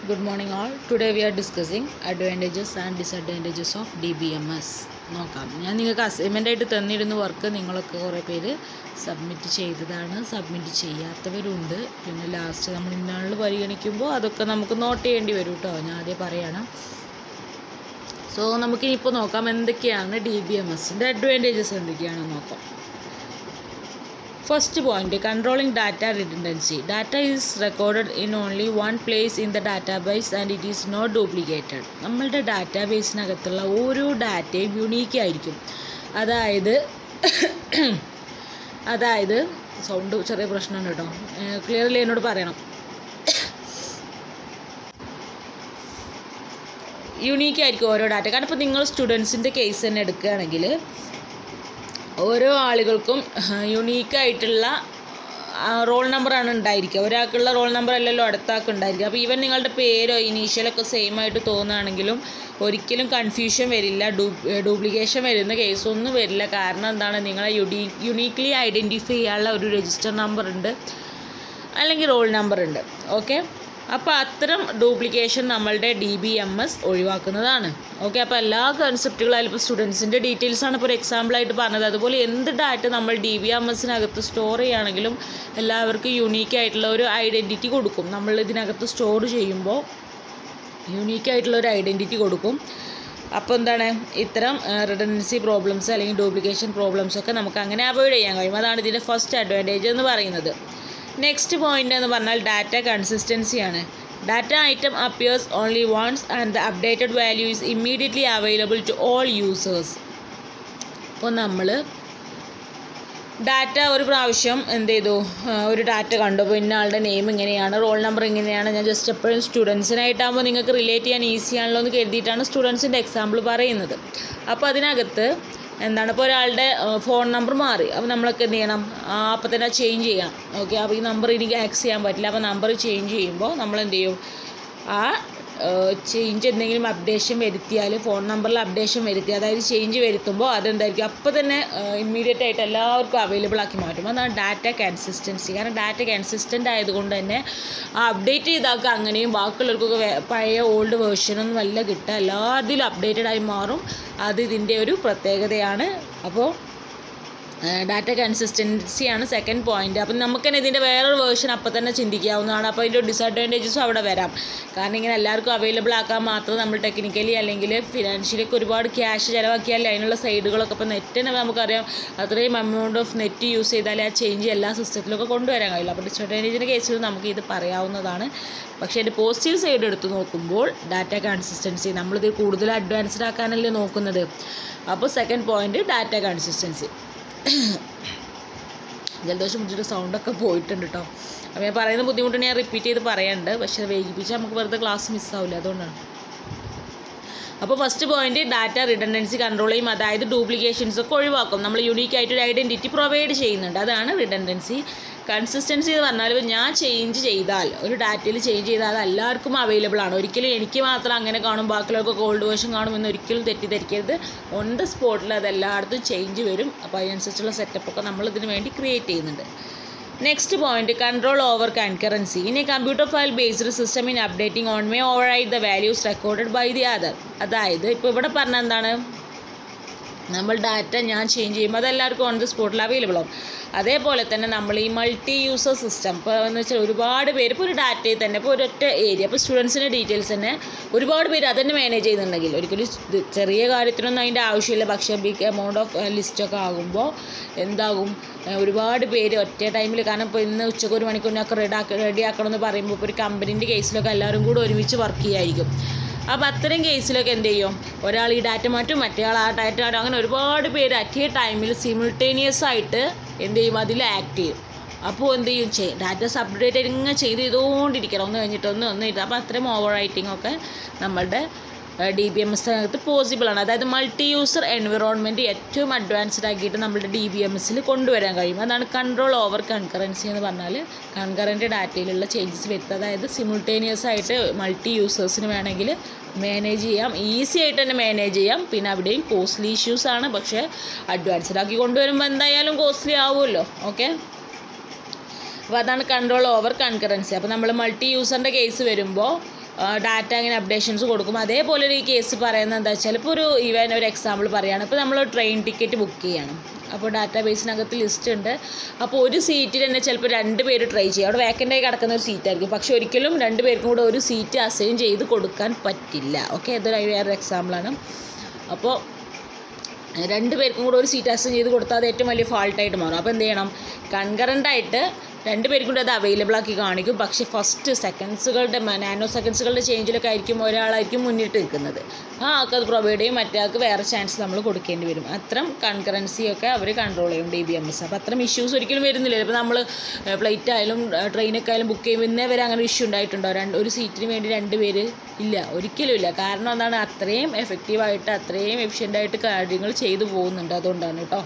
Good morning all. Today we are discussing advantages and disadvantages of DBMS. നോക്കാം. ഞാൻ നിങ്ങൾക്ക് assignment ആയിട്ട് തന്നിരുന്ന work നിങ്ങളൊക്കെ കുറേ പേര് സബ്മിറ്റ് ചെയ്തതാണ്, സബ്മിറ്റ് ചെയ്യാത്തവരുണ്ട്. പിന്നെ ലാസ്റ്റ് നമ്മൾ ഇന്നാളിൽ പരിഗണിക്കുമ്പോൾ അതൊക്കെ നമുക്ക് നോട്ട് ചെയ്യേണ്ടി വരും കേട്ടോ. ഞാൻ ആദ്യം പറയാണ്. സോ നമുക്കിനിപ്പോൾ നോക്കാം എന്തൊക്കെയാണ് DBMSൻ്റെ അഡ്വാൻറ്റേജസ് എന്തൊക്കെയാണെന്ന് നോക്കാം. First point, controlling data redundancy. Data is recorded in only one place in the database and it is not duplicated. നമ്മളുടെ ഡാറ്റാബേസിനകത്തുള്ള ഓരോ ഡാറ്റയും യുണീക്ക് ആയിരിക്കും. അതായത് സൗണ്ട് ചെറിയ പ്രശ്നമാണ് കേട്ടോ, ക്ലിയർലി എന്നോട് പറയണം. യുണീക്ക് ആയിരിക്കും ഓരോ ഡാറ്റ. കാരണം ഇപ്പോൾ നിങ്ങൾ സ്റ്റുഡൻസിൻ്റെ കേസ് തന്നെ എടുക്കുകയാണെങ്കിൽ ഓരോ ആളുകൾക്കും യുണീക്കായിട്ടുള്ള റോൾ നമ്പറാണ് ഉണ്ടായിരിക്കുക. ഒരാൾക്കുള്ള റോൾ നമ്പർ അല്ലല്ലോ അടുത്ത ആൾക്ക് ഉണ്ടായിരിക്കുക. അപ്പോൾ ഈവൻ നിങ്ങളുടെ പേരോ ഇനീഷ്യലൊക്കെ സെയിം ആയിട്ട് തോന്നുകയാണെങ്കിലും ഒരിക്കലും കൺഫ്യൂഷൻ വരില്ല, ഡ്യൂപ്ലിക്കേഷൻ വരുന്ന കേസൊന്നും വരില്ല. കാരണം എന്താണ്, നിങ്ങളെ യുണീക്ക്ലി ഐഡൻറ്റിഫൈ ചെയ്യാനുള്ള ഒരു രജിസ്റ്റർ നമ്പർ ഉണ്ട് അല്ലെങ്കിൽ റോൾ നമ്പർ ഉണ്ട്. ഓക്കെ, അപ്പോൾ അത്തരം ഡ്യൂപ്ലിക്കേഷൻ നമ്മളുടെ DBMS ഒഴിവാക്കുന്നതാണ്. ഓക്കെ, അപ്പോൾ എല്ലാ കൺസെപ്റ്റുകളായാലും ഇപ്പോൾ സ്റ്റുഡൻസിൻ്റെ ഡീറ്റെയിൽസാണ് ഇപ്പോൾ ഒരു എക്സാമ്പിളായിട്ട് പറഞ്ഞത്. അതുപോലെ എന്ത് ഡാറ്റ നമ്മൾ DBMSനകത്ത് സ്റ്റോർ ചെയ്യുകയാണെങ്കിലും എല്ലാവർക്കും യുണീക്കായിട്ടുള്ള ഒരു ഐഡൻറ്റിറ്റി കൊടുക്കും. നമ്മൾ ഇതിനകത്ത് സ്റ്റോർ ചെയ്യുമ്പോൾ യുണീക്കായിട്ടുള്ള ഒരു ഐഡൻറ്റിറ്റി കൊടുക്കും. അപ്പോൾ എന്താണ്, ഇത്തരം റിഡൻഡൻസി പ്രോബ്ലംസ് അല്ലെങ്കിൽ ഡ്യൂപ്ലിക്കേഷൻ പ്രോബ്ലംസൊക്കെ നമുക്ക് അങ്ങനെ അവോയ്ഡ് ചെയ്യാൻ കഴിയും. അതാണ് ഇതിൻ്റെ ഫസ്റ്റ് അഡ്വാൻറ്റേജ് എന്ന് പറയുന്നത്. നെക്സ്റ്റ് പോയിൻ്റ് എന്ന് പറഞ്ഞാൽ ഡാറ്റ കൺസിസ്റ്റൻസിയാണ്. Data item appears only once and the updated value is immediately available to all users. അപ്പോൾ നമ്മൾ ഡാറ്റ ഒരു പ്രാവശ്യം എന്ത് ചെയ്തു, ഒരു ഡാറ്റ കണ്ടു, അപ്പോൾ ഇന്ന ആളുടെ നെയിം ഇങ്ങനെയാണ്, റോൾ നമ്പർ ഇങ്ങനെയാണ്. ഞാൻ ജസ്റ്റ് എപ്പോഴും സ്റ്റുഡൻസിനായിട്ടാകുമ്പോൾ നിങ്ങൾക്ക് റിലേറ്റ് ചെയ്യാൻ ഈസി ആണല്ലോ എന്ന് കരുതിയിട്ടാണ് സ്റ്റുഡൻസിൻ്റെ എക്സാമ്പിൾ പറയുന്നത്. അപ്പോൾ അതിനകത്ത് എന്താണ്, ഇപ്പോൾ ഒരാളുടെ ഫോൺ നമ്പർ മാറി, അപ്പോൾ നമ്മളൊക്കെ എന്ത് ചെയ്യണം, അപ്പോൾ തന്നെ ചേഞ്ച് ചെയ്യണം. ഓക്കെ, അപ്പോൾ ഈ നമ്പർ എനിക്ക് ആക്സസ് ചെയ്യാൻ പറ്റില്ല. അപ്പോൾ നമ്പർ ചേഞ്ച് ചെയ്യുമ്പോൾ നമ്മൾ എന്ത് ചെയ്യും, ആ ചേഞ്ച് എന്തെങ്കിലും അപ്ഡേഷൻ വരുത്തിയാൽ, ഫോൺ നമ്പറിൽ അപ്ഡേഷൻ വരുത്തി, അതായത് ചേഞ്ച് വരുത്തുമ്പോൾ അതെന്തായിരിക്കും അപ്പോൾ തന്നെ ഇമ്മീഡിയറ്റ് ആയിട്ട് എല്ലാവർക്കും അവൈലബിൾ ആക്കി മാറ്റും. അതാണ് ഡാറ്റ കൺസിസ്റ്റൻസി. കാരണം ഡാറ്റ കൺസിസ്റ്റൻ്റ് ആയതുകൊണ്ട് തന്നെ ആ അപ്ഡേറ്റ് ചെയ്താക്കുക അങ്ങനെയും ബാക്കിയുള്ളവർക്കൊക്കെ പഴയ ഓൾഡ് വേർഷനൊന്നും അല്ല കിട്ടുക, എല്ലാത്തിലും അപ്ഡേറ്റഡ് ആയി മാറും. അത് ഇതിൻ്റെ ഒരു പ്രത്യേകതയാണ്. അപ്പോൾ ഡാറ്റ കൺസിസ്റ്റൻസിയാണ് സെക്കൻഡ് പോയിൻ്റ്. അപ്പം നമുക്ക് തന്നെ ഇതിൻ്റെ വേറൊരു വേർഷൻ അപ്പം തന്നെ ചിന്തിക്കാവുന്നതാണ്. അപ്പോൾ അതിൻ്റെ ഡിസഡ്വാൻറ്റേജസും അവിടെ വരാം. കാരണം ഇങ്ങനെ എല്ലാവർക്കും അവൈലബിൾ ആക്കാൻ മാത്രം നമ്മൾ ടെക്നിക്കലി അല്ലെങ്കിൽ ഫിനാൻഷ്യലിയൊക്കെ ഒരുപാട് ക്യാഷ് ചിലവാക്കിയാൽ അതിനുള്ള സൈഡുകളൊക്കെ ഇപ്പോൾ നെറ്റ് തന്നെ നമുക്കറിയാം, അത്രയും എമൗണ്ട് ഓഫ് നെറ്റ് യൂസ് ചെയ്താലേ ആ ചേഞ്ച് എല്ലാ സിസ്റ്റത്തിലൊക്കെ കൊണ്ടുവരാൻ കഴിയില്ല. അപ്പോൾ ഡിസഡ്വാൻറ്റേജിൻ്റെ കേസിൽ നമുക്ക് ഇത് പറയാവുന്നതാണ്. പക്ഷേ അതിൻ്റെ പോസിറ്റീവ് സൈഡ് എടുത്ത് നോക്കുമ്പോൾ ഡാറ്റ കൺസിസ്റ്റൻസി നമ്മളിത് കൂടുതൽ അഡ്വാൻസ്ഡ് ആക്കാനല്ലേ നോക്കുന്നത്. അപ്പോൾ സെക്കൻഡ് പോയിൻ്റ് ഡാറ്റ കൺസിസ്റ്റൻസി. ജലദോഷം പിടിച്ചിട്ട് സൗണ്ടൊക്കെ പോയിട്ടുണ്ട് കേട്ടോ. അപ്പോൾ ഞാൻ പറയുന്ന ബുദ്ധിമുട്ട് ഞാൻ റിപ്പീറ്റ് ചെയ്ത് പറയാനുണ്ട്, പക്ഷേ വൈകിപ്പിച്ചാൽ നമുക്ക് വെറുതെ ക്ലാസ് മിസ്സാവില്ല, അതുകൊണ്ടാണ്. അപ്പോൾ first point data redundancy control ചെയ്യും, അതായത് ഡ്യൂപ്ലിക്കേഷൻസ് ഒക്കെ ഒഴിവാക്കും. നമ്മൾ യുണീക്കായിട്ടൊരു ഐഡൻറ്റിറ്റി പ്രൊവൈഡ് ചെയ്യുന്നുണ്ട്, അതാണ് റിഡൻഡൻസി. കൺസിസ്റ്റൻസി എന്ന് പറഞ്ഞാൽ ഞാൻ ചേഞ്ച് ചെയ്താൽ, ഒരു ഡാറ്റയിൽ ചേഞ്ച് ചെയ്താൽ അത് എല്ലാവർക്കും അവൈലബിൾ ആണ്. ഒരിക്കലും എനിക്ക് മാത്രം അങ്ങനെ കാണും ബാക്കിയുള്ളവർക്ക് ഓൾഡ് വേർഷൻ കാണുമെന്ന് ഒരിക്കലും തെറ്റിദ്ധരിക്കരുത്. ഓൺ ദ സ്പോട്ടിൽ അത് എല്ലായിടത്തും ചേഞ്ച് വരും. അപ്പോൾ അതിനനുസരിച്ചുള്ള സെറ്റപ്പൊക്കെ നമ്മൾ ഇതിന് വേണ്ടി ക്രിയേറ്റ് ചെയ്യുന്നുണ്ട്. Next point, control over concurrency. In a computer file based system in updating on may override the values recorded by the other. അതായത് ഇപ്പോൾ ഇവിടെ പറഞ്ഞ എന്താണ്, നമ്മൾ ഡാറ്റ ഞാൻ ചേഞ്ച് ചെയ്യുമ്പോൾ അതെല്ലാവർക്കും ഓൺ ദി സ്പോട്ടിൽ അവൈലബിൾ ആവും. അതേപോലെ തന്നെ നമ്മൾ ഈ മൾട്ടി യൂസർ സിസ്റ്റം, ഇപ്പോൾ എന്ന് വെച്ചാൽ ഒരുപാട് പേര് ഇപ്പോൾ ഒരു ഡാറ്റയിൽ തന്നെ ഇപ്പോൾ ഒരൊറ്റ ഏരിയ, ഇപ്പോൾ സ്റ്റുഡൻസിൻ്റെ ഡീറ്റെയിൽസ് തന്നെ ഒരുപാട് പേര് അതന്നെ മാനേജ് ചെയ്യുന്നുണ്ടെങ്കിൽ ഒരിക്കലും ചെറിയ കാര്യത്തിനൊന്നും അതിൻ്റെ ആവശ്യമില്ല. പക്ഷേ ബിഗ് എമൗണ്ട് ഓഫ് ലിസ്റ്റൊക്കെ ആകുമ്പോൾ എന്താകും, ഒരുപാട് പേര് ഒറ്റ ടൈമിൽ, കാരണം ഇപ്പോൾ ഇന്ന് ഉച്ചയ്ക്ക് 1 മണിക്കൂറിനൊക്കെ റെഡിയാക്കണമെന്ന് പറയുമ്പോൾ ഇപ്പോൾ ഒരു കമ്പനീൻ്റെ കേസിലൊക്കെ എല്ലാവരും കൂടെ ഒരുമിച്ച് വർക്ക് ചെയ്യുമായിരിക്കും. അപ്പോൾ അത്തരം കേസിലൊക്കെ എന്ത് ചെയ്യും, ഒരാൾ ഈ ഡാറ്റ മാറ്റും, മറ്റേയാൾ ആ ഡാറ്റ മാറ്റും, അങ്ങനെ ഒരുപാട് പേര് അറ്റ് എ ടൈമിൽ സിമിൾട്ടേനിയസ് ആയിട്ട് എന്ത് ചെയ്യും, അതിൽ ആക്ട് ചെയ്യും. അപ്പോൾ എന്ത് ചെയ്യും, ഡാറ്റാസ് അപ്ഡേറ്റ് ഇങ്ങനെ ചെയ്തുകൊണ്ടിരിക്കണം, ഒന്ന് കഴിഞ്ഞിട്ട് ഒന്ന് ഇത്. അപ്പോൾ അത്രയും ഓവർ റൈറ്റിംഗ് ഒക്കെ നമ്മളുടെ DBMSനകത്ത് പോസിബിളാണ്. അതായത് മൾട്ടി യൂസർ എൻവിറോൺമെൻറ്റ് ഏറ്റവും അഡ്വാൻസ്ഡ് ആക്കിയിട്ട് നമ്മുടെ DBMSൽ കൊണ്ടുവരാൻ കഴിയും. അതാണ് കൺട്രോൾ ഓവർ കൺകറൻസി എന്ന് പറഞ്ഞാൽ. കൺകറൻറ്റ് ഡാറ്റയിലുള്ള ചേഞ്ചസ് വരുത്തുക, അതായത് സിമിൾട്ടേനിയസ് ആയിട്ട് മൾട്ടി യൂസേഴ്സിന് വേണമെങ്കിൽ മാനേജ് ചെയ്യാം, ഈസി ആയിട്ട് തന്നെ മാനേജ് ചെയ്യാം. പിന്നെ അവിടെയും കോസ്റ്റ്ലി ഇഷ്യൂസാണ്, പക്ഷേ അഡ്വാൻസ്ഡ് ആക്കി കൊണ്ടുവരുമ്പോൾ എന്തായാലും കോസ്റ്റ്ലി ആവുമല്ലോ. ഓക്കെ, അപ്പോൾ അതാണ് കൺട്രോൾ ഓവർ കൺകറൻസി. അപ്പോൾ നമ്മൾ മൾട്ടി യൂസറിൻ്റെ കേസ് വരുമ്പോൾ ഡാറ്റ ഇങ്ങനെ അപ്ഡേഷൻസ് കൊടുക്കും. അതേപോലെ ഒരു കേസ് പറയുന്നത് എന്താ വെച്ചാൽ, ഇപ്പോൾ ഒരു എക്സാമ്പിൾ പറയുകയാണ്. ഇപ്പോൾ നമ്മൾ ട്രെയിൻ ടിക്കറ്റ് ബുക്ക് ചെയ്യണം. അപ്പോൾ ഡാറ്റാ ബേസിനകത്ത് ലിസ്റ്റ് ഉണ്ട്. അപ്പോൾ ഒരു സീറ്റിൽ തന്നെ ചിലപ്പോൾ 2 പേര് ട്രൈ ചെയ്യും. അവിടെ വേക്കൻ്റായി കിടക്കുന്ന ഒരു സീറ്റായിരിക്കും. പക്ഷേ ഒരിക്കലും 2 പേർക്കും കൂടെ ഒരു സീറ്റ് അസൈൻ ചെയ്ത് കൊടുക്കാൻ പറ്റില്ല. ഓക്കെ, ഇതൊരു വേറൊരു എക്സാമ്പിളാണ്. അപ്പോൾ 2 പേർക്കും കൂടെ ഒരു സീറ്റ് അസൈൻ ചെയ്ത് കൊടുത്താൽ അത് ഏറ്റവും വലിയ ഫാൾട്ടായിട്ട് മാറും. അപ്പോൾ എന്ത് ചെയ്യണം, കൺകറൻ്റായിട്ട് 2 പേർക്കും കൂടെ അത് അവൈലബിൾ ആക്കി കാണിക്കും. പക്ഷേ ഫസ്റ്റ് നാനോ സെക്കൻഡ്സുകളുടെ ചേഞ്ചിലൊക്കെ ആയിരിക്കും ഒരാളായിരിക്കും മുന്നിട്ട് നിൽക്കുന്നത്. ആ ആൾക്ക് അത് പ്രൊവൈഡ് ചെയ്യും, മറ്റേ ആൾക്ക് വേറെ ചാൻസ് നമ്മൾ കൊടുക്കേണ്ടി വരും. അത്തരം കൺകറൻസിയൊക്കെ അവർ കൺട്രോൾ ചെയ്യും DBMS. അപ്പോൾ അത്തരം ഇഷ്യൂസ് ഒരിക്കലും വരുന്നില്ല. ഇപ്പോൾ നമ്മൾ ഫ്ലൈറ്റ് ആയാലും ട്രെയിനൊക്കെ ആയാലും ബുക്ക് ചെയ്യുമ്പോൾ ഇന്നേ വരെ അങ്ങനെ ഇഷ്യൂ ഉണ്ടായിട്ടുണ്ടോ? ഒരു സീറ്റിന് വേണ്ടി 2 പേര്? ഇല്ല, ഒരിക്കലും ഇല്ല. കാരണം എന്താണ്, അത്രയും എഫക്റ്റീവായിട്ട് അത്രയും എഫിഷ്യൻ്റായിട്ട് കാര്യങ്ങൾ ചെയ്തു പോകുന്നുണ്ട്. അതുകൊണ്ടാണ് കേട്ടോ.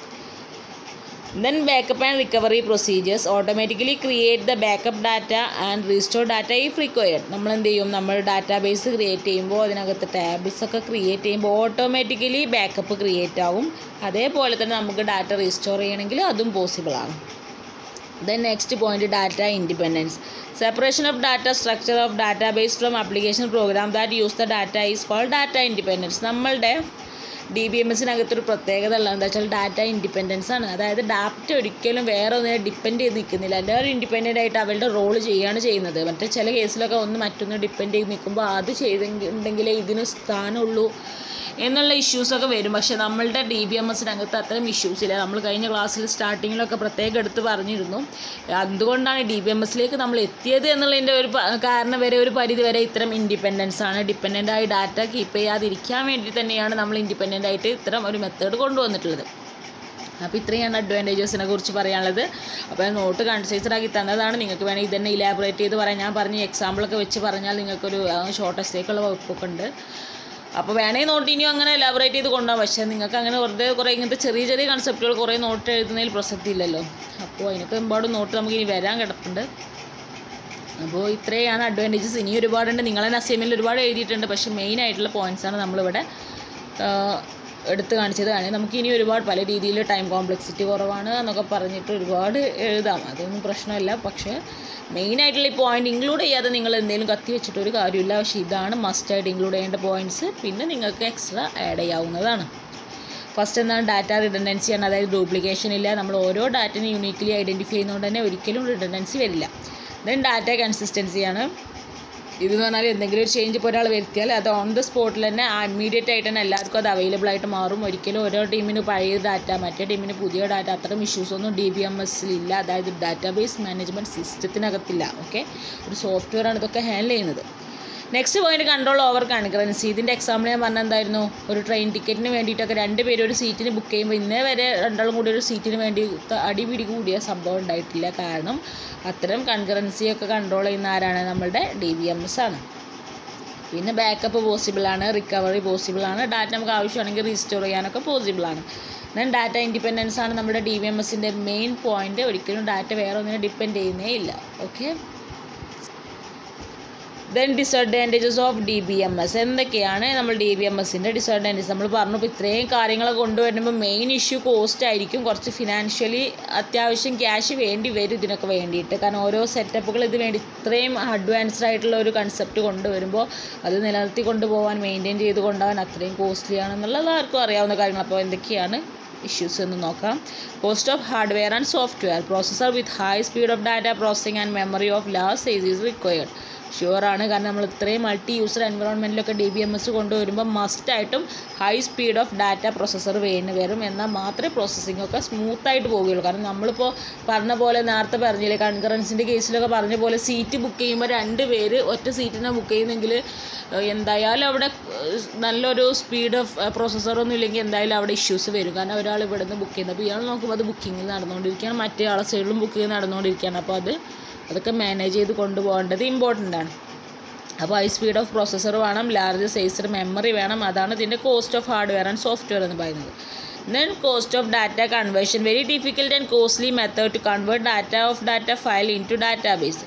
Then backup and recovery procedures automatically create the backup data and restore data if required. നമ്മൾ എന്ത് ചെയ്യും, നമ്മൾ ഡാറ്റാബേസ് ക്രിയേറ്റ് ചെയ്യുമ്പോൾ അതിനകത്ത് ടാബിൾസ് ഒക്കെ ക്രിയേറ്റ് ചെയ്യുമ്പോൾ ഓട്ടോമാറ്റിക്കലി ബാക്കപ്പ് ക്രിയേറ്റ് ആവും. അതേപോലെ തന്നെ നമുക്ക് ഡാറ്റ റീസ്റ്റോർ ചെയ്യണമെങ്കിൽ അതും പോസിബിൾ ആണ്. Then next point, data independence. Separation of data structure of database from application program that use the data is called data independence. നമ്മളുടെ DBMSനകത്തൊരു പ്രത്യേകത ഉള്ളത് എന്താ വെച്ചാൽ ഡാറ്റ ഇൻഡിപെൻഡൻസ് ആണ്. അതായത് ഡാറ്റ ഒരിക്കലും വേറെ ഒന്നിനെ ഡിപ്പെൻഡ് ചെയ്ത് നിൽക്കുന്നില്ല. എല്ലാവരും ഇൻഡിപെൻഡൻ്റ് ആയിട്ട് അവരുടെ റോൾ ചെയ്യുന്നത്. മറ്റേ ചില കേസിലൊക്കെ ഒന്ന് മറ്റൊന്ന് ഡിപ്പെൻഡ് ചെയ്ത് നിൽക്കുമ്പോൾ അത് ചെയ്തിട്ടുണ്ടെങ്കിലേ ഇതിന് സ്ഥാനമുള്ളൂ എന്നുള്ള ഇഷ്യൂസൊക്കെ വരും. പക്ഷേ നമ്മളുടെ DBMSനകത്ത് അത്തരം ഇഷ്യൂസ് ഇല്ല. നമ്മൾ കഴിഞ്ഞ ക്ലാസ്സിൽ സ്റ്റാർട്ടിങ്ങിലൊക്കെ പ്രത്യേകം എടുത്ത് പറഞ്ഞിരുന്നു. എന്തുകൊണ്ടാണ് DBMSലേക്ക് നമ്മൾ എത്തിയത് എന്നുള്ളതിൻ്റെ ഒരു കാരണം വരെ ഒരു പരിധി വരെ ഇത്തരം ഇൻഡിപെൻഡൻസ് ആണ്. ഡിപ്പെൻഡൻ്റായി ഡാറ്റ കീപ്പ് ചെയ്യാതിരിക്കാൻ വേണ്ടി തന്നെയാണ് നമ്മൾ ഇൻഡിപെൻഡൻ്റ് ആയിട്ട് ഇത്തരം ഒരു മെത്തേഡ് കൊണ്ടുവന്നിട്ടുള്ളത്. അപ്പോൾ ഇത്രയാണ് അഡ്വാൻറ്റേജസിനെ കുറിച്ച് പറയാനുള്ളത്. അപ്പോൾ നോട്ട് കൺസൈസ്ഡാക്കി തന്നതാണ്. നിങ്ങൾക്ക് വേണമെങ്കിൽ ഇതന്നെ ഇലാബറേറ്റ് ചെയ്ത് പറയാം. ഞാൻ പറഞ്ഞ എക്സാമ്പിളൊക്കെ വെച്ച് പറഞ്ഞാൽ നിങ്ങൾക്കൊരു ഷോർട്ട് എസ്സേക്കുള്ള വകുപ്പൊക്കെ ഉണ്ട്. അപ്പോൾ വേണമെങ്കിൽ നോട്ട് ഇനിയും അങ്ങനെ എലാബറേറ്റ് ചെയ്ത് കൊണ്ടുപോകാം. പക്ഷേ നിങ്ങൾക്ക് അങ്ങനെ വെറുതെ കുറേ ഇങ്ങനത്തെ ചെറിയ ചെറിയ കൺസെപ്റ്റുകൾ കുറേ നോട്ട് എഴുതുന്നതിൽ പ്രസക്തി ഇല്ലല്ലോ. അപ്പോൾ അതിനൊക്കെ ഒരുപാട് നോട്ട് നമുക്ക് ഇനി വരാൻ കിടപ്പുണ്ട്. അപ്പോൾ ഇത്രയാണ് അഡ്വാൻറ്റേജസ്. ഇനി ഒരുപാടുണ്ട്. നിങ്ങളെ അസൈൻമെൻറ്റിൽ ഒരുപാട് എഴുതിയിട്ടുണ്ട്. പക്ഷേ മെയിൻ ആയിട്ടുള്ള പോയിൻറ്റ്സാണ് നമ്മളിവിടെ എടുത്ത് കാണിച്ചത്. നമുക്ക് ഇനി ഒരുപാട് പല രീതിയിൽ ടൈം കോംപ്ലക്സിറ്റി കുറവാണ് എന്നൊക്കെ പറഞ്ഞിട്ട് ഒരുപാട് എഴുതാം. അതൊന്നും പ്രശ്നമല്ല. പക്ഷേ മെയിനായിട്ടുള്ള ഈ പോയിൻ്റ് ഇൻക്ലൂഡ് ചെയ്യാതെ നിങ്ങൾ എന്തെങ്കിലും കത്തി വെച്ചിട്ട് ഒരു കാര്യമില്ല. പക്ഷേ ഇതാണ് മസ്റ്റായിട്ട് ഇൻക്ലൂഡ് ചെയ്യേണ്ട പോയിൻറ്റ്സ്. പിന്നെ നിങ്ങൾക്ക് എക്സ്ട്രാ ആഡ് ചെയ്യാവുന്നതാണ്. ഫസ്റ്റ് എന്താണ്, ഡാറ്റ റിഡൻഡൻസി ആണ്. അതായത് ഡ്യൂപ്ലിക്കേഷൻ ഇല്ല. നമ്മൾ ഓരോ ഡാറ്റയും യൂണീക്ലി ഐഡൻറ്റിഫൈ ചെയ്യുന്നതുകൊണ്ട് തന്നെ ഒരിക്കലും റിഡൻഡൻസി വരില്ല. ദെൻ ഡാറ്റ കൺസിസ്റ്റൻസിയാണ്. ഇതെന്ന് പറഞ്ഞാൽ എന്തെങ്കിലും ഒരു ചേഞ്ച് ഇപ്പോൾ ഒരാൾ വരുത്തിയാൽ അത് ഓൺ ദ സ്പോട്ടിൽ തന്നെ ഇമ്മീഡിയറ്റ് ആയിട്ട് തന്നെ എല്ലാവർക്കും അത് അവൈലബിൾ ആയിട്ട് മാറും. ഒരിക്കലും ഓരോ ടീമിന് പഴയ ഡാറ്റ മറ്റേ ടീമിന് പുതിയ ഡാറ്റ അത്തരം ഇഷ്യൂസൊന്നും DBMSലില്ല. അതായത് ഡാറ്റാബേസ് മാനേജ്മെൻറ്റ് സിസ്റ്റത്തിനകത്തില്ല. ഓക്കെ, ഒരു സോഫ്റ്റ്വെയർ ആണ് ഇതൊക്കെ ഹാൻഡിൽ ചെയ്യുന്നത്. Next point, control over concurrency. ഇതിൻ്റെ എക്സാമ്പിൾ ഞാൻ പറഞ്ഞ എന്തായിരുന്നു, ഒരു ട്രെയിൻ ടിക്കറ്റിന് വേണ്ടിയിട്ടൊക്കെ 2 പേര് ഒരു സീറ്റിന് ബുക്ക് ചെയ്യുമ്പോൾ ഇന്നേ വരെ 2 കൂടി ഒരു സീറ്റിന് വേണ്ടി അടിപിടി കൂടിയ സംഭവം ഉണ്ടായിട്ടില്ല. കാരണം അത്തരം കൺകറൻസിയൊക്കെ കൺട്രോൾ ചെയ്യുന്ന ആരാണ്, നമ്മളുടെ DBMS ആണ്. പിന്നെ ബാക്കപ്പ് പോസിബിളാണ്, റിക്കവറി പോസിബിളാണ്, ഡാറ്റ നമുക്ക് ആവശ്യമാണെങ്കിൽ റീസ്റ്റോർ ചെയ്യാനൊക്കെ പോസിബിളാണ്. ദെൻ ഡാറ്റ ഇൻഡിപെൻഡൻസ് ആണ് നമ്മുടെ DBMSൻ്റെ മെയിൻ പോയിന്റ്. ഒരിക്കലും ഡാറ്റ വേറെ ഒന്നിനെ ഡിപ്പെൻഡ് ചെയ്യുന്നേ ഇല്ല. Okay, then disadvantages of DBMS. എന്തൊക്കെയാണ് നമ്മൾ DBMSൻ്റെ ഡിസഡ്വാൻറ്റേജസ്? നമ്മൾ പറഞ്ഞു. ഇപ്പോൾ ഇത്രയും കാര്യങ്ങളൊക്കെ കൊണ്ടുവരുമ്പോൾ മെയിൻ ഇഷ്യൂ കോസ്റ്റ് ആയിരിക്കും. കുറച്ച് ഫിനാൻഷ്യലി അത്യാവശ്യം ക്യാഷ് വേണ്ടി വരും ഇതിനൊക്കെ വേണ്ടിയിട്ട്. കാരണം ഓരോ സെറ്റപ്പുകൾ ഇത് വേണ്ടി ഇത്രയും അഡ്വാൻസ്ഡ് ആയിട്ടുള്ള ഒരു കൺസെപ്റ്റ് കൊണ്ടുവരുമ്പോൾ അത് നിലനിർത്തി കൊണ്ടുപോകാൻ മെയിൻറ്റെയിൻ ചെയ്ത് കൊണ്ടുപോകാൻ അത്രയും കോസ്റ്റ്ലി ആണെന്നുള്ളത് ആർക്കും അറിയാവുന്ന കാര്യങ്ങൾ. അപ്പോൾ എന്തൊക്കെയാണ് ഇഷ്യൂസ് എന്ന് നോക്കാം. Cost of hardware and software. Processor with high speed of data processing and memory of large size is required. ഷുവറാണ്. കാരണം നമ്മൾ ഇത്രയും മൾട്ടി യൂസർ എൻവറോൺമെൻറ്റിലൊക്കെ DBMS കൊണ്ടുവരുമ്പോൾ മസ്റ്റായിട്ടും high speed of data processor വരും. എന്നാൽ മാത്രമേ പ്രോസസ്സിംഗ് ഒക്കെ സ്മൂത്തായിട്ട് പോവുകയുള്ളൂ. കാരണം നമ്മളിപ്പോൾ പറഞ്ഞ പോലെ നേരത്തെ പറഞ്ഞില്ലേ, കൺകറൻസിൻ്റെ കേസിലൊക്കെ പറഞ്ഞ പോലെ സീറ്റ് ബുക്ക് ചെയ്യുമ്പോൾ 2 പേര് ഒറ്റ സീറ്റിനെ ബുക്ക് ചെയ്യുന്നെങ്കിൽ എന്തായാലും അവിടെ നല്ലൊരു സ്പീഡ് ഓഫ് പ്രോസസ്സറൊന്നും ഇല്ലെങ്കിൽ എന്തായാലും അവിടെ ഇഷ്യൂസ് വരും. കാരണം ഒരാൾ ഇവിടെ നിന്ന് ബുക്ക് ചെയ്യുന്നത്, അപ്പോൾ ഇയാൾ നോക്കുമ്പോൾ അത് ബുക്കിങ്ങിൽ നടന്നുകൊണ്ടിരിക്കുകയാണ്, മറ്റേ ആളെ സൈഡിലും ബുക്കിംഗ് നടന്നുകൊണ്ടിരിക്കുകയാണ്. അപ്പോൾ അതൊക്കെ മാനേജ് ചെയ്ത് കൊണ്ടുപോകേണ്ടത് ഇമ്പോർട്ടൻ്റ് ആണ്. അപ്പോൾ ഹൈ സ്പീഡ് ഓഫ് പ്രോസസ്സർ വേണം, ലാർജ് സൈസ് മെമ്മറി വേണം. അതാണ് ഇതിൻ്റെ cost of hardware and software എന്ന് പറയുന്നത്. Then cost of data conversion. Very difficult and costly method to convert data of data file into database.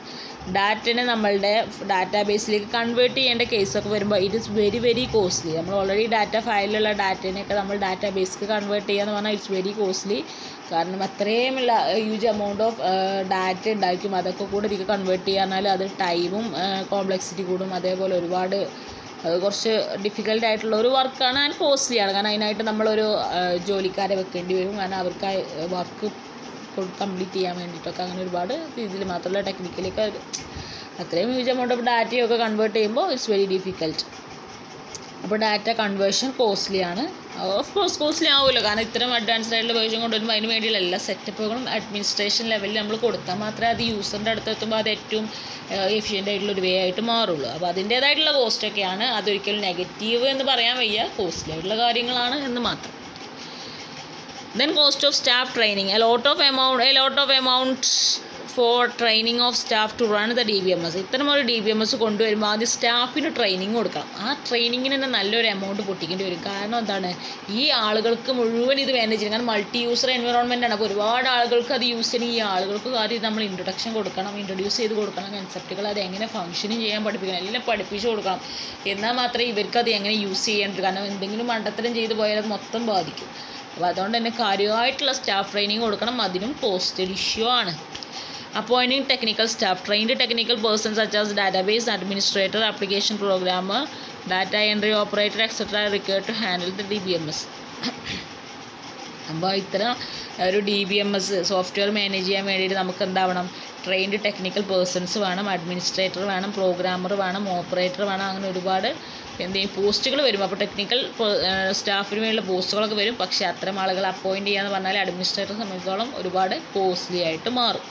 ഡാറ്റനെ നമ്മളുടെ ഡാറ്റാബേസിലേക്ക് കൺവേർട്ട് ചെയ്യേണ്ട കേസൊക്കെ വരുമ്പോൾ it is very very costly. നമ്മൾ ഓൾറെഡി ഡാറ്റ ഫയലിലുള്ള ഡാറ്റേനെയൊക്കെ നമ്മൾ ഡാറ്റാബേസിലേക്ക് കൺവേർട്ട് ചെയ്യുക എന്ന് പറഞ്ഞാൽ ഇറ്റ്സ് വെരി കോസ്റ്റ്ലി. കാരണം അത്രയും ഹ്യൂജ് എമൗണ്ട് ഓഫ് ഡാറ്റ ഉണ്ടായിരിക്കും. അതൊക്കെ കൂടെ ഇതിലേക്ക് കൺവേർട്ട് ചെയ്യാന്നാൽ അത് ടൈമും കോംപ്ലക്സിറ്റി കൂടും. അതേപോലെ ഒരുപാട് അത് കുറച്ച് ഡിഫിക്കൽട്ട് ആയിട്ടുള്ള ഒരു വർക്കാണ് ആൻഡ് കോസ്റ്റ്ലിയാണ്. കാരണം അതിനായിട്ട് നമ്മളൊരു ജോലിക്കാരെ വെക്കേണ്ടി വരും. കാരണം അവർക്ക് വർക്ക് കംപ്ലീറ്റ് ചെയ്യാൻ വേണ്ടിയിട്ടൊക്കെ അങ്ങനെ ഒരുപാട് രീതിയിൽ മാത്രമല്ല ടെക്നിക്കലൊക്കെ അത്രയും ഹ്യൂജ് എമൗണ്ട് ഓഫ് ഡാറ്റയൊക്കെ കൺവേർട്ട് ചെയ്യുമ്പോൾ ഇറ്റ്സ് വെരി ഡിഫിക്കൽട്ട്. അപ്പോൾ ഡാറ്റ കൺവേർഷൻ കോസ്റ്റ്ലിയാണ്. ഓഫ് കോഴ്സ് കോസ്റ്റ്ലി ആവുമല്ലോ, കാരണം ഇത്തരം അഡ്വാൻസ്ഡ് ആയിട്ടുള്ള വേർഷൻ കൊണ്ടുവരുമ്പോൾ അതിന് വേണ്ടിയുള്ള എല്ലാ സെറ്റപ്പുകളും അഡ്മിനിസ്ട്രേഷൻ ലെവലിൽ നമ്മൾ കൊടുത്താൽ മാത്രമേ അത് യൂസറിൻ്റെ അടുത്ത് എത്തുമ്പോൾ അത് ഏറ്റവും എഫിഷ്യൻ്റ് ആയിട്ടുള്ളൊരു വേ ആയിട്ട് മാറുള്ളൂ. അപ്പോൾ അതിൻ്റേതായിട്ടുള്ള കോസ്റ്റൊക്കെയാണ്. അതൊരിക്കലും നെഗറ്റീവ് എന്ന് പറയാൻ വയ്യ, കോസ്റ്റ്ലി ആയിട്ടുള്ള കാര്യങ്ങളാണ് എന്ന് മാത്രം. Then cost of staff training, a lot of amount for training of staff to run the DBMS. ഇത്തരം ഒരു DBMS കൊണ്ടുവരുമ്പോൾ ആദ്യം സ്റ്റാഫിന് ട്രെയിനിങ് കൊടുക്കണം. ആ ട്രെയിനിങ്ങിന് തന്നെ നല്ലൊരു എമൗണ്ട് പൊട്ടിക്കേണ്ടി വരും. കാരണം എന്താണ്, ഈ ആളുകൾക്ക് മുഴുവൻ ഇത് മാനേജ് ചെയ്യണം. കാരണം മൾട്ടി യൂസർ എൻവയോൺമെൻ്റ് ആണ്. അപ്പോൾ ഒരുപാട് ആളുകൾക്ക് അത് യൂസ് ചെയ്യണം. ഈ ആളുകൾക്ക് കാര്യം നമ്മൾ ഇൻട്രൊഡ്യൂസ് ചെയ്ത് കൊടുക്കണം. കൺസെപ്റ്റുകൾ അത് എങ്ങനെ ഫംഗ്ഷനിങ് ചെയ്യാൻ പഠിപ്പിക്കണം, എല്ലാം പഠിപ്പിച്ച് കൊടുക്കണം. എന്നാൽ മാത്രമേ ഇവർക്ക് അത് എങ്ങനെ യൂസ് ചെയ്യേണ്ടത്. കാരണം എന്തെങ്കിലും മണ്ടത്തരം ചെയ്ത് പോയാൽ അത് മൊത്തം ബാധിക്കും. അപ്പോൾ അതുകൊണ്ട് തന്നെ കാര്യമായിട്ടുള്ള സ്റ്റാഫ് ട്രെയിനിങ് കൊടുക്കണം. അതിനും കോസ്റ്റഡ് ഇഷ്യൂ ആണ്. Appointing technical staff, trained technical persons such as database administrator, application programmer, data entry operator, etc. required to handle the DBMS. അപ്പോൾ ഇത്തരം ഒരു DBMS സോഫ്റ്റ്വെയർ മാനേജ് ചെയ്യാൻ വേണ്ടിയിട്ട് നമുക്ക് എന്താവണം, ട്രെയിൻഡ് ടെക്നിക്കൽ പേഴ്സൺസ് വേണം, അഡ്മിനിസ്ട്രേറ്റർ വേണം, പ്രോഗ്രാമർ വേണം, ഓപ്പറേറ്റർ വേണം. അങ്ങനെ ഒരുപാട് പോസ്റ്റുകൾ വരും. അപ്പോൾ ടെക്നിക്കൽ സ്റ്റാഫിന് വേണ്ടിയുള്ള പോസ്റ്റുകളൊക്കെ വരും. പക്ഷേ അത്തരം ആളുകൾ അപ്പോയിൻറ്റ് ചെയ്യാന്ന് പറഞ്ഞാൽ അഡ്മിനിസ്ട്രേറ്ററെ സംബന്ധിച്ചോളം ഒരുപാട് കോസ്റ്റ്ലി ആയിട്ട് മാറും.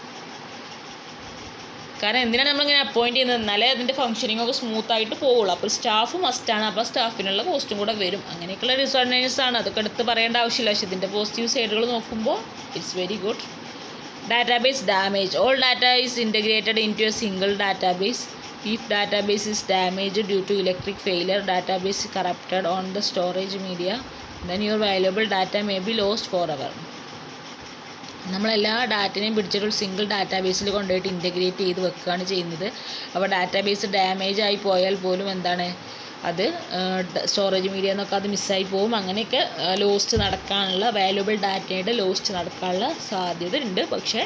കാരണം എന്തിനാണ് നമ്മളിങ്ങനെ അപ്പോയിൻറ്റ് ചെയ്യുന്നത്, എന്നാലേ അതിൻ്റെ ഫംഗ്ഷനിങ് ഒക്കെ സ്മൂത്തായിട്ട് പോകുള്ളൂ. അപ്പോൾ സ്റ്റാഫ് മസ്റ്റാണ്. അപ്പോൾ സ്റ്റാഫിനുള്ള കോസ്റ്റും കൂടെ വരും. അങ്ങനെയൊക്കെയുള്ള ഡിസഡ്വാൻറ്റേജസ് ആണ്. അതൊക്കെ എടുത്ത് പറയേണ്ട ആവശ്യമില്ല. പക്ഷേ ഇതിൻ്റെ പോസിറ്റീവ് സൈഡുകൾ നോക്കുമ്പോൾ it's very good. Database damage, all data is integrated in to a single database. If database is damaged due to electric failure, database is corrupted on the storage media, then your valuable data may be lost forever. നമ്മളെല്ലാ ഡാറ്റനെയും പിടിച്ചിട്ട് single ഡാറ്റാബേസിൽ കൊണ്ടുപോയിട്ട് integrate ചെയ്ത് വെക്കുകയാണ് ചെയ്യുന്നത്. അപ്പോൾ database damage ആയി പോയാൽ പോലും എന്താണ്, അത് സ്റ്റോറേജ് മീഡിയ എന്നൊക്കെ അത് മിസ്സായി പോകും. അങ്ങനെയൊക്കെ ലോസ്റ്റ് നടക്കാനുള്ള, വാല്യുബിൾ ഡാറ്റയുടെ ലോസ്റ്റ് നടക്കാനുള്ള സാധ്യത ഉണ്ട്. പക്ഷേ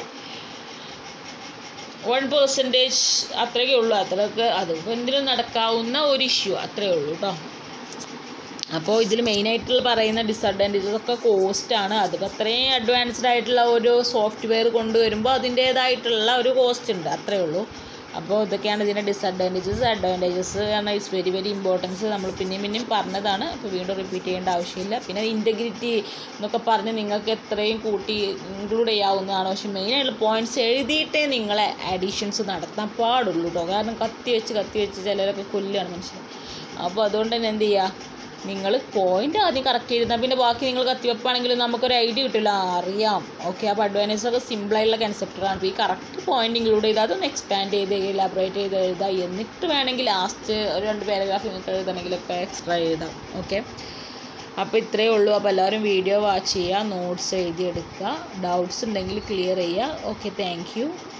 1% അത്രയൊക്കെ ഉള്ളൂ. അത്രയൊക്കെ അത് എന്തിനും നടക്കാവുന്ന ഒരു ഇഷ്യൂ അത്രയേ ഉള്ളൂ കേട്ടോ. അപ്പോൾ ഇതിൽ മെയിനായിട്ടുള്ള പറയുന്ന ഡിസഡ്വാൻറ്റേജസ് ഒക്കെ കോസ്റ്റാണ്. അതൊക്കെ അത്രയും അഡ്വാൻസ്ഡ് ആയിട്ടുള്ള ഒരു സോഫ്റ്റ്വെയർ കൊണ്ടുവരുമ്പോൾ അതിൻ്റേതായിട്ടുള്ള ഒരു കോസ്റ്റ് ഉണ്ട്, അത്രയേ ഉള്ളൂ. അപ്പോൾ ഇതൊക്കെയാണ് ഇതിൻ്റെ ഡിസഡ്വാൻറ്റേജസ്. അഡ്വാൻറ്റേജസ് കാരണം ഇറ്റ്സ് വെരി വെരി ഇമ്പോർട്ടൻസ് നമ്മൾ പിന്നെയും പറഞ്ഞതാണ്. അപ്പോൾ വീണ്ടും റിപ്പീറ്റ് ചെയ്യേണ്ട ആവശ്യമില്ല. പിന്നെ ഇൻറ്റഗ്രിറ്റി എന്നൊക്കെ പറഞ്ഞ് നിങ്ങൾക്ക് എത്രയും കൂട്ടി ഇൻക്ലൂഡ് ചെയ്യാവുന്നതാണ്. പക്ഷേ മെയിനായിട്ടുള്ള പോയിൻറ്റ്സ് എഴുതിയിട്ടേ നിങ്ങളെ അഡീഷൻസ് നടത്താൻ പാടുള്ളൂ കേട്ടോ. കാരണം കത്തി വെച്ച് ചിലരൊക്കെ കൊല്ലുകയാണ് മനുഷ്യൻ. അപ്പോൾ അതുകൊണ്ട് തന്നെ എന്ത് ചെയ്യുക, നിങ്ങൾ പോയിൻ്റ് ആദ്യം കറക്റ്റ് ചെയ്താൽ പിന്നെ ബാക്കി നിങ്ങൾ കത്തിവെപ്പാണെങ്കിലും നമുക്കൊരു ഐഡിയ കിട്ടില്ല, അറിയാം. ഓക്കെ, അപ്പോൾ അഡ്വാൻറ്റേജ് ഒക്കെ സിമ്പിളായിട്ടുള്ള കൺസെപ്റ്റാണ്. അപ്പോൾ ഈ കറക്റ്റ് പോയിൻ്റ് ഇൻക്ലൂഡ് ചെയ്താൽ അതൊന്ന് എക്സ്പാൻഡ് ചെയ്ത് എലാബറേറ്റ് ചെയ്ത് എഴുതുക. എന്നിട്ട് വേണമെങ്കിൽ ലാസ്റ്റ് ഒരു 2 പാരഗ്രാഫ് നിങ്ങൾക്ക് എഴുതണമെങ്കിലൊക്കെ എക്സ്ട്രാ എഴുതാം. ഓക്കെ, അപ്പോൾ ഇത്രയേ ഉള്ളൂ. അപ്പോൾ എല്ലാവരും വീഡിയോ വാച്ച് ചെയ്യുക, നോട്ട്സ് എഴുതിയെടുക്കുക, ഡൗട്ട്സ് ഉണ്ടെങ്കിൽ ക്ലിയർ ചെയ്യുക. Okay, thank U.